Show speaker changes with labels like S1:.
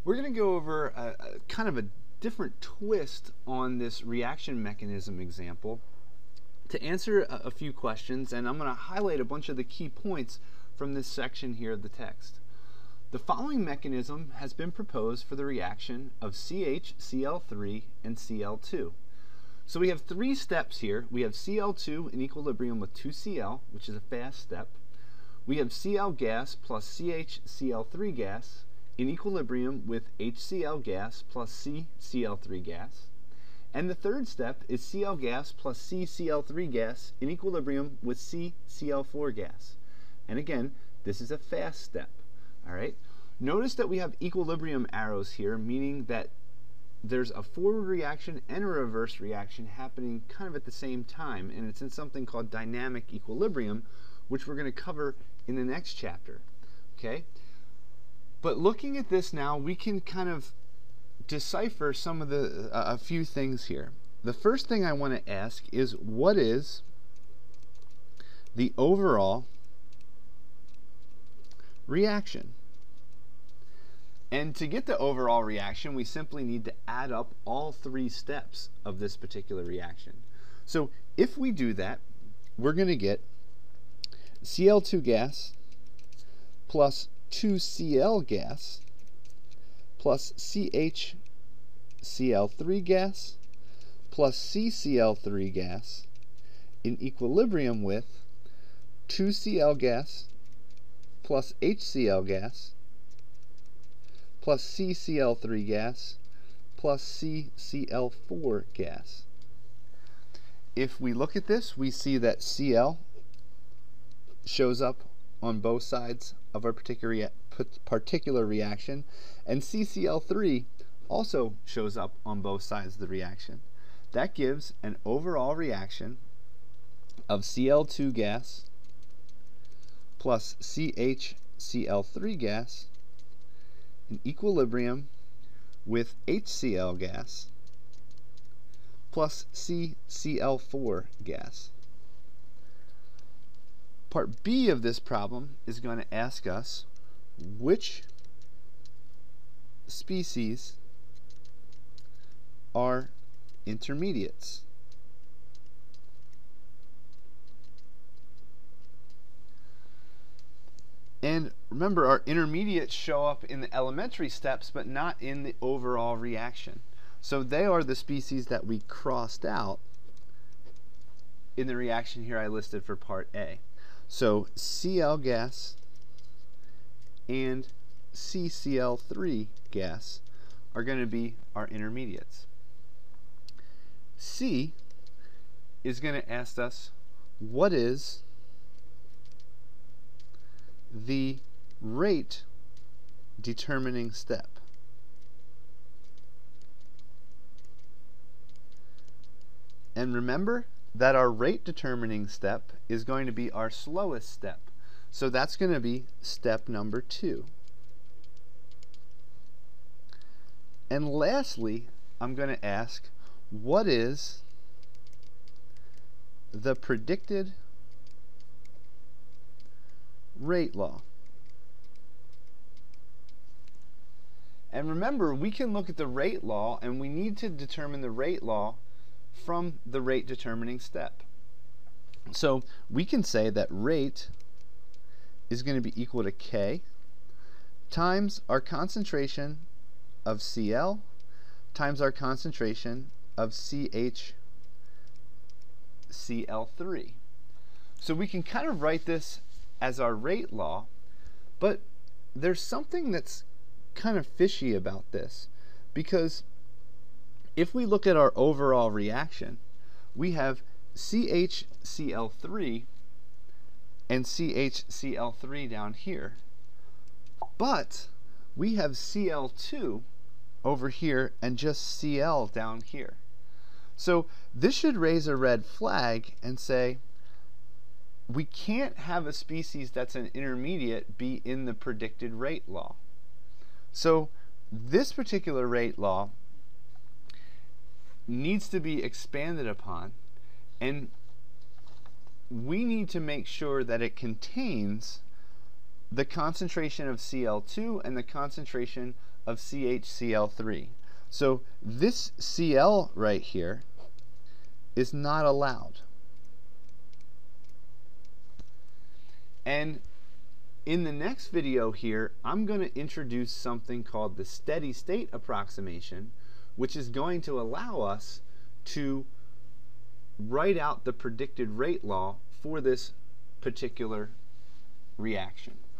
S1: We're going to go over a kind of a different twist on this reaction mechanism example to answer a few questions, and I'm going to highlight a bunch of the key points from this section here of the text. The following mechanism has been proposed for the reaction of CHCl3 and Cl2. So we have three steps here. We have Cl2 in equilibrium with 2Cl, which is a fast step. We have Cl gas plus CHCl3 gas in equilibrium with HCl gas plus CCl3 gas. And the third step is Cl gas plus CCl3 gas in equilibrium with CCl4 gas. And again, this is a fast step. All right. Notice that we have equilibrium arrows here, meaning that there's a forward reaction and a reverse reaction happening kind of at the same time, and it's in something called dynamic equilibrium, which we're going to cover in the next chapter. Okay? But looking at this now, we can kind of decipher some of the a few things here. The first thing I want to ask is, what is the overall reaction? And to get the overall reaction, we simply need to add up all three steps of this particular reaction. So if we do that, we're going to get Cl2 gas plus 2Cl gas plus CHCl3 gas plus CCl3 gas in equilibrium with 2Cl gas plus HCl gas plus CCl3 gas plus CCl4 gas. If we look at this, we see that Cl shows up on both sides of our particular reaction, and CCl3 also shows up on both sides of the reaction. That gives an overall reaction of Cl2 gas plus CHCl3 gas in equilibrium with HCl gas plus CCl4 gas. Part B of this problem is going to ask us which species are intermediates. And remember, our intermediates show up in the elementary steps, but not in the overall reaction. So they are the species that we crossed out in the reaction here I listed for part A. So Cl gas and CCl3 gas are going to be our intermediates. C is going to ask us, what is the rate determining step? And remember that our rate determining step is going to be our slowest step. So that's going to be step number 2. And lastly, I'm going to ask, what is the predicted rate law? And remember, we can look at the rate law, and we need to determine the rate law from the rate determining step. So we can say that rate is going to be equal to K times our concentration of Cl times our concentration of CHCl3. So we can kind of write this as our rate law, but there's something that's kind of fishy about this, because if we look at our overall reaction, we have CHCl3 and CHCl3 down here, but we have Cl2 over here and just Cl down here. So this should raise a red flag and say, we can't have a species that's an intermediate be in the predicted rate law. So this particular rate law needs to be expanded upon, and we need to make sure that it contains the concentration of Cl2 and the concentration of CHCl3. So this Cl right here is not allowed. And in the next video here, I'm going to introduce something called the steady state approximation, which is going to allow us to write out the predicted rate law for this particular reaction.